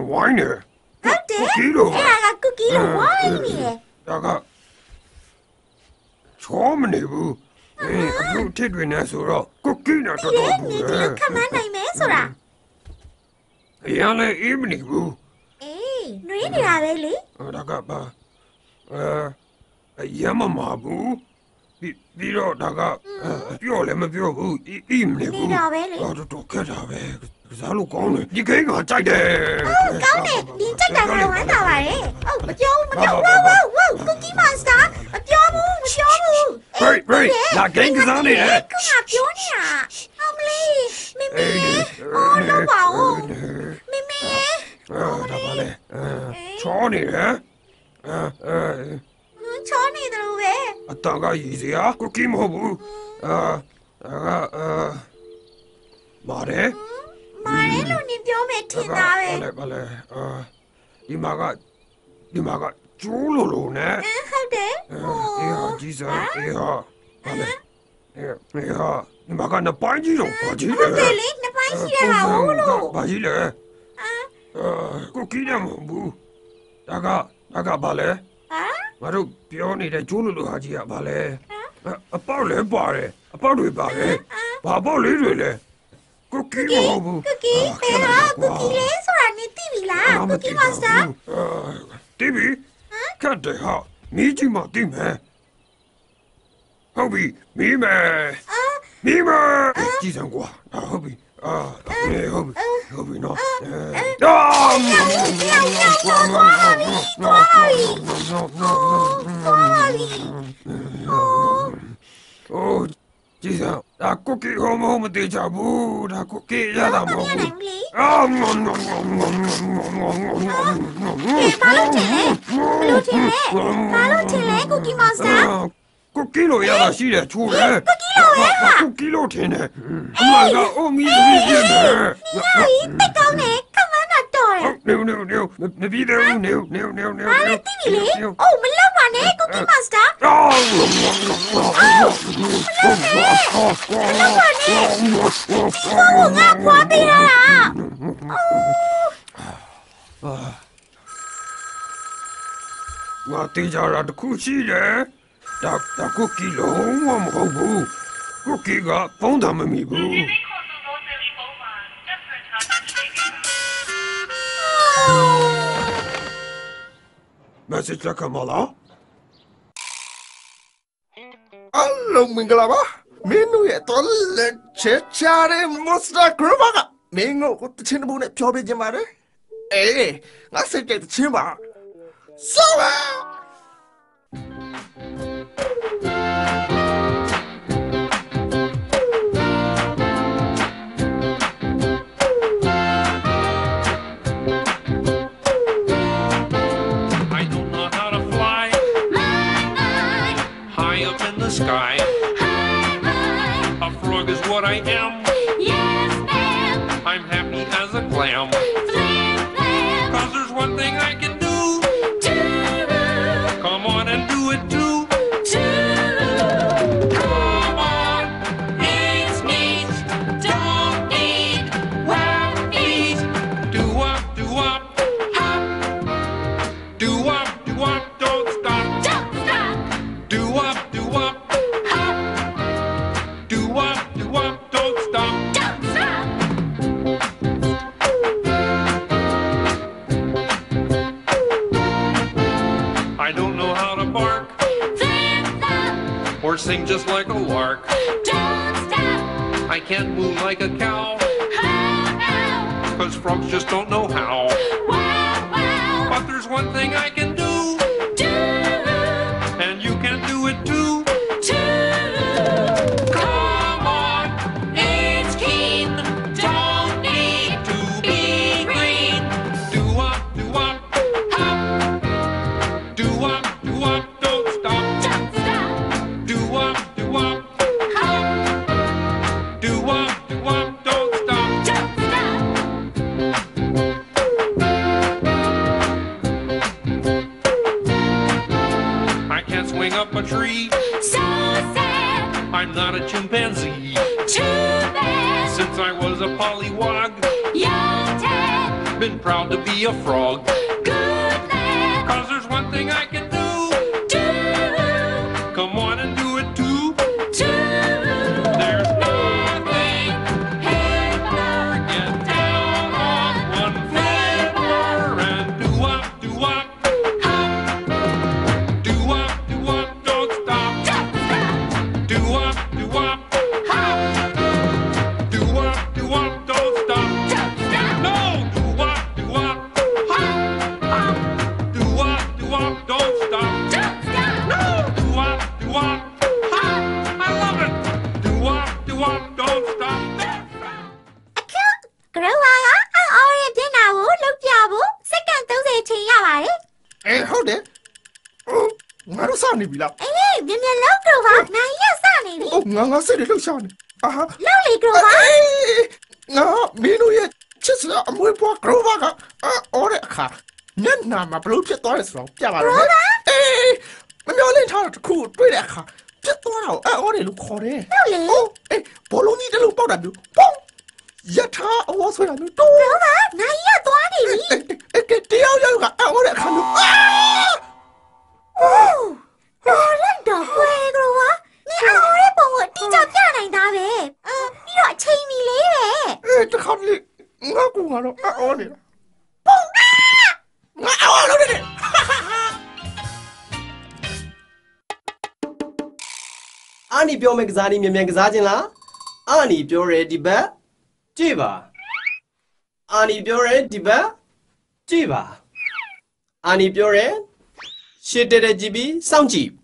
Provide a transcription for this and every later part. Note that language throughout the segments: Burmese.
wine there. ဟုတ်တယ် cookie လို့အဲ့ဒါက cookie လို့ဝိုင်းနေတယ်ဒါကချောမနေဘူးအခုထစ်တွေနဲ့ဆိုတော့ cookie နဲ့တော်တော်ဘူးဒီလေလိုခမန်းနိုင်မယ်ဆိုတာအရင်လည်းအေးမနေဘူးအေးနှွေးနေတာပဲလေဒါကပါရမမဘူးပြီးတော့ဒါကပြောလည်းမပြောဘူးအေးမနေဘူးနေတာပဲလေတော်ခက်တာပဲစားလို့ကောင်းတယ်ဒီကိန်းကကြိုက်တယ်ဟုတ်ကောင်းတယ်ဒီကြိုက်တာကဝမ်းသာပါတယ်ဟုတ်မပြောဘူးဝေါ cookie monster မပြောဘူး Break လာကိန်းကစားနေတယ်ခုနပြောနေတာအမလေးမမေအော်တော့ပါဦးမမေဒါပါလေချောနေတယ်ချောနေတယ်လို့ပဲအတန်ကရည်စရာ cookie မဟုတ်ဘူးမာတယ်မာရဲလို့နေပြောမယ်ထင်တာပဲဘာလဲဒီမှာကကျိုးလိုနဲ့ဟုတ်တယ်အေးဟာကြီးစားအေးဟာဘာလဲအေးဟာဒီမှာကနှစ်ပိုင်းကြီးတော့ဘာကြီးလဲဟုတ်တယ်လေနှစ်ပိုင်းရှိတဲ့ဟာဟုတ်လို့ဘာကြီးလဲကိုကီးတယ်မဟုတ်ဘူးဒါကဘာလဲ ငါတို့ပြောနေတဲ့ကျိုးလိုဟာကြီးကဘာလဲအပေါက်လဲပါတယ်အပေါက်တွေပါတယ်ဘာပေါက်လေးတွေလဲကိုကီးမဟုတ်ဘူး cookie ဘယ်ဟာ cookie လဲဆိုတာနေသိပြီလား cookie monster တိပြီခတ်တယ်ဟာမီးကြီးမတိမယ်ဟုတ်ပြီမီးမယ်မီးမယ်ကြည့်စမ်းကွာဟုတ်ပြီဟုတ်ပြီနော်ကြည့်စမ်းဒါကိုကီဟိုမတေချဘူးဒါကိုကီရတာမဟုတ်ဘူးဘာလို့ထင်လဲ cookie monster ကိုကီလိုရတာရှိတယ်ချိုးတယ် cookie လို့ပဲဟာကိုကီလိုထင်တယ်အမကအိုမီးပြင်းတယ်တိတ်ကောင်းတယ်ခမန်းတာတော်တယ်နေမပြီးသေးဘူးနေဘာလဲသိပြီလေအိုးမလောက်ပါနဲ့ cookie monster မလောက်ပါနဲ့ဒီကောင်ကငါဖွာပေးရတာငါတေးကြတာတခုရှိတယ်ဒါကိုကီလုံးဝမဟုတ်ဘူးကိုကီကဖုန်းတာမမိဘူး message လာကမလာ Hello မင်္ဂလာပါမင်းတို့ရဲ့တော်လက်ချက်ချတဲ့ Monster Group ကမင်းတို့ကိုတချင်းတစ်ပုဒ်နဲ့ပြောပြခြင်းပါတယ်အေးငါစိတ်ကြိုက်တချင်းပါဆိုပါ Sky. A frog is what I am. Yes, ma'am. I'm happy as a clam. Flim, flam. 'Cause there's one thing I can do. Toodaloo. Come on and do it too. Toodaloo. Come on. It's neat. Don't need wet feet. Do up, Hop. do up, don't stop. Don't stop. Do up, Hop. do up, don't stop. Don't stop. I don't know how to bark Flip, flop. or sing just like a lark. Don't stop. I can't move like a cow, How, how. 'cause frogs just don't know how. Wow, wow. But there's one thing I can do, Toodaloo. and you can do it too. Toodaloo. Come on, It's keen. Don't need to be green. do up, Hop. do up, don't stop. Don't stop. Do up, Hop. do up, don't stop. Don't stop. I can't swing up a tree, So sad. I'm not a chimpanzee. Too bad. Since I was a pollywog, You're dead. been and proud to be a frog. Good land. 'Cause there's one thing I can do. Do. Come on and do it too. Do. There's nothing Paper. get down on one floor and do up, don't stop. Don't stop. Do up, Hop. don't stop. Don't stop. No, do up, hop, hop. Do up, don't stop. Don't stop. No, do up, hop. I love it. Do up, don't stop. ကရောဝါကအော်ရဲ့ပြင်နာကိုလှုပ်ပြဖို့စက္ကန့်30ချိန်ရပါတယ်အေးဟုတ်တယ်ငါတို့စနေပြီလားအေးမြန်လောက်ကရောဝါနိုင်ရစနေပြီငါစိတ်တွေလှုပ်ရှားနေအာဟာလှုပ်လေကရောဝါငါမင်းတို့ရဲ့ချစ်စရာအမွေးပွားကရောဘာကအော်တဲ့အခါမျက်နှာမှာဘလို့ဖြစ်သွားလဲဆိုတော့ပြပါတော့အေးမမျောလင့်ထားတဲ့ခုတွေ့တဲ့အခါပြတ်သွားတော့အော်တယ်လို့ခေါ်တယ်လှုပ်လေအေးဘောလုံးကြီးတလုံးပေါက်တာမျိုးပေါက်ရထားအဝါဆွဲတာမျိုးတိုးကရောဝါနိုင်ရသွားနေပြီတရားရောက်ကအော်တဲ့အခါမျိုးတော်ရတော့ကွယ်ကရောဝါနေအော်ရဲ့ပုံကိုအတိအကျပြနိုင်တာပဲပြီးတော့အချိန်မီလေးပဲတခါလေငါကတော့အော်နေတာပေါက်ငါအော်လို့တယ်အာနီပြောမယ့်ကစားနည်းမြန်ကစားခြင်းလားအာနီပြောရဲဒီဘက်ကြည့်ပါအာနီပြောရဲဒီဘက်ကြည့်ပါအာနီပြောရဲရှစ်တဲ့ကြည့်ပြီးစောင့်ကြည့်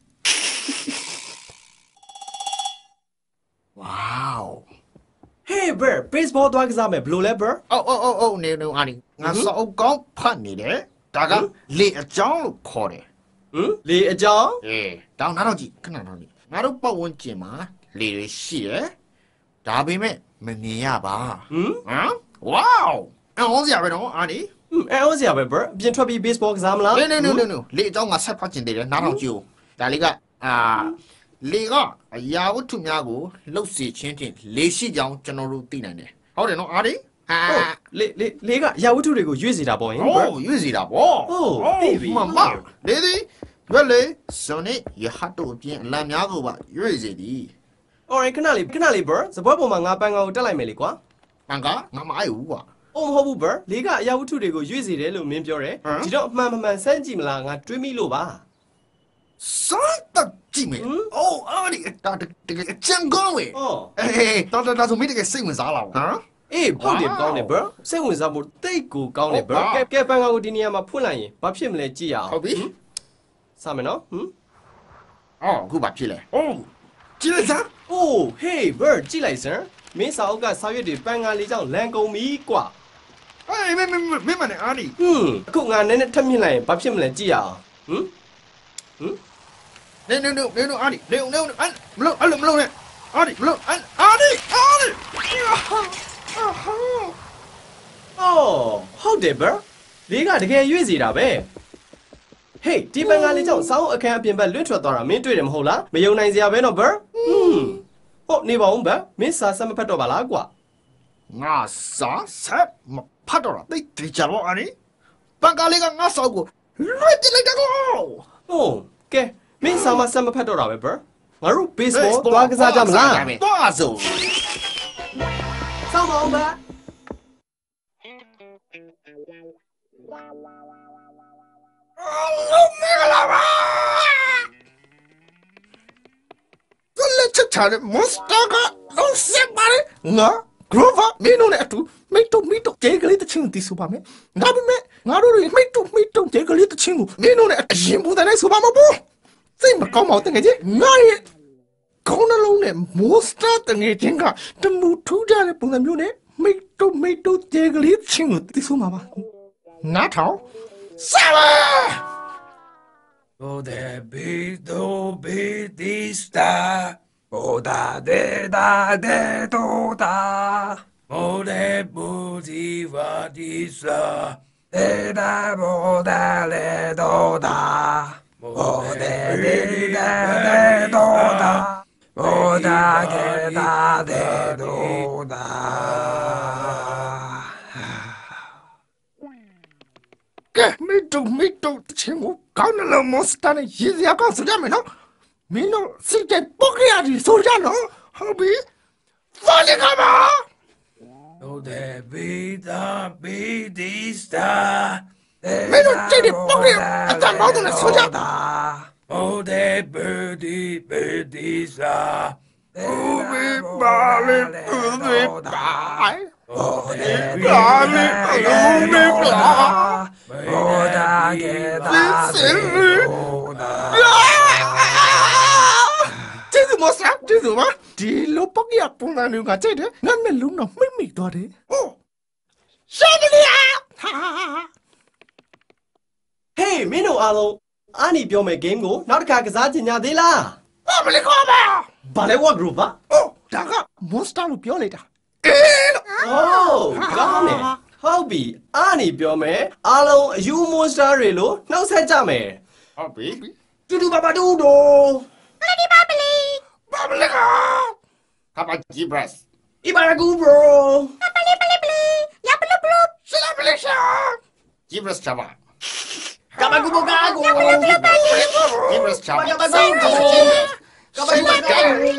Wow. Hey bird baseball သွားကစားမယ်ဘလို့လဲ bird Oh,နေအာနီငါစောက်ကောင်းဖတ်နေတယ်ဒါကလေအကြောင်းလို့ခေါ်တယ်လေအကြောင်းတောင်းနားတော့ကြည့်ခဏတော့နေငါတို့ပတ်ဝန်းကျင်မှာလေတွေရှိရယ်ဒါပေမဲ့မမြင်ရပါဟမ် Wow အော်စရာပဲနော်အာနီအဲ့စရာပဲ bird ပြင်ထွက်ပြီး baseball ကစားမလား No လေအကြောင်းငါဆက်ဖတ်ကျင်တယ်နားတော့ကြည့်ဒါလေးကလေကအရာဝတ္ထုများကိုလှုပ်စေခြင်းဖြင့်လေရှိကြောင်းကျွန်တော်တို့သိနိုင်တယ်ဟုတ်တယ်နော်အာနီလေကရာဝတ္ထုတွေကိုရွေ့စေတာပေါ့ဟင် bird ရွေးစီတာပေါ့သိပြီမလေဒီရွက်လေစွန်နေရဟတ်တို့အပြင်အလံများကိုပါရွေးစီသည် alright ခဏလေး bird စပွဲပေါ်မှာငါပန်းကောင်ကိုတက်လိုက်မယ်လေကွာပန်ကငါမအိုက်ဘူးကွာမဟုတ်ဘူး bird လေကအရာဝတ္ထုတွေကိုရွေ့စေတယ်လို့မင်းပြောတယ်ဒီတော့အမှန်မှန်စမ်းကြည့်မလားငါတွေးမိလို့ပါစွန်တက်ကြည့်မယ်အိုးအာဒီတာတကယ်ချန်ကောင်းဝေးတော်ဆိုမိတကယ်စိတ်ဝင်စားလာဟမ်အေးဟုတ်တယ်ကောင်းတယ် bird စိတ်ဝင်စားဖို့တိတ်ကိုကောင်းတယ် bird ကဲပန်းကောင်ကိုဒီနေရာမှာဖွင့်လိုက်ရင်ဘာဖြစ်မလဲကြည့်ရအောင်ဟုတ်ပြီစမယ်နော်အော်ခုဘာဖြစ်လဲအိုးကြည့်လိုက်စမ်း Oh hey bird ကြည့်လိုက်စမ်းမင်းစာအုပ်ကစာရွက်တွေပန်းကားလေးကြောင့်လန်ကုန်ပြီကွာအေးမင်းအာဒီအခုငါနည်းနည်းထပ်မြင့်လိုက်ရင်ဘာဖြစ်မလဲကြည့်ရအောင်နေအာဒီနေမလို့အဲ့လိုမလို့နဲ့အာဒီမလို့အာဒီ Ohဟုတ်တယ် bird လေးကတကယ်ရွေ့စီတာပဲ Hey ဒီပန်းကားလေးကြောင့်စာအုပ်အခန်းအပြင်ဘက်လွင့်ထွက်သွားတာမင်းတွေ့တယ်မဟုတ်လားမယုံနိုင်စရာပဲနော် bird ဟုတ်နေပါဦး bird မင်းစာစမဖတ်တော့ပါလားကွာငါစာဆက်မဖတ်တော့တာတိတ်ကြကြတော့အာဒီပန်ကလေးကငါစောက်ကိုလွှတ်လိုက်တာကိုဟုတ်ကဲမင်းစာမစမဖတ်တော့တာပဲ bird ငါတို့ baseball သွားကစားကြမလားသွားစို့စောင့်ပါဦး bird လုံးမင်္ဂလာပါသူလက်ချထားတဲ့မွန်စတာကလုံးစက်ပါလေငါဂရိုဗာမင်းတို့နဲ့အတူမိတ်ကျဲကလေးတချင်းတီးဆိုပါမယ်ဒါပေမဲ့ငါတို့တွေမိတ်ကျဲကလေးတချင်းကိုမင်းတို့နဲ့အရင်ပုံစံနဲ့ဆိုပါမဘူးစိတ်မကောင်းပါဘူးတကယ်ကြီးငါရဲ့ခေါင်းနှလုံးနဲ့မွန်စတာတငယ်ချင်းကတမူထူးကြတဲ့ပုံစံမျိုးနဲ့မိတ်ကျဲကလေးတချင်းကိုတီးဆိုမှာပါနားထောင်ဆက်ပါ Oh, there be do be this da. Oh, da de da de do da. Oh, there bo di va di sa. De da bo da le do da. Oh, there de da de do da. Oh, da de do da. မင်းတို့တချင်းကိုကောင်းတယ်လို့မစတာနဲ့ရည်စရာကောင်းဆိုကြမယ်နော်မင်းတို့စိတ်ကြပုတ်ရည်ဆိုကြနော်ဟုတ်ပြီဖော်လကပါ Oh, the baby star. မင်းတို့ကြည့်တဲ့ပုတ်ရအတမောင်းတယ်ဆိုကြ Oh, the birdie star. Oh, we balling to the pie. Oh, the Darling, Oh, da Listen.ကျေးဇူးမစရာကျေးဇူးပါဒီလိုပုတ်ရပုံစံမျိုးကကြိုက်တယ်ငါမျက်လုံးတော့မိသွားတယ်ဟုတ်ရှာမလီယာဟာ Hey မင်းတို့အားလုံးအာနီပြောမယ့် game ကိုနောက်တစ်ခါကစားကြညာသေးလားဘာမလဲခေါ်ပါဘာလဲ what group ပါအိုးဒါက monster လို့ပြောလိုက်တာအေးလို့ Oh ကောင်းတယ်ဟုတ်ပြီအာနီပြောမယ်အားလုံးအယူ monster တွေလို့နှုတ်ဆက်ကြမယ်ဟုတ်ပြီတူတူပါပါတူတူဘာမလဲခေါ်ဟာပါဂျီဘရတ် Ibaragu bro ဆလာမလေးရှာဂျီဘရတ်ချပါ Kabagu bogago ဂျီဘရတ်ချပါ Kabagu bogago